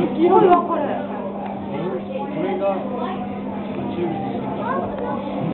黄色いわこれ。 これが宇宙人。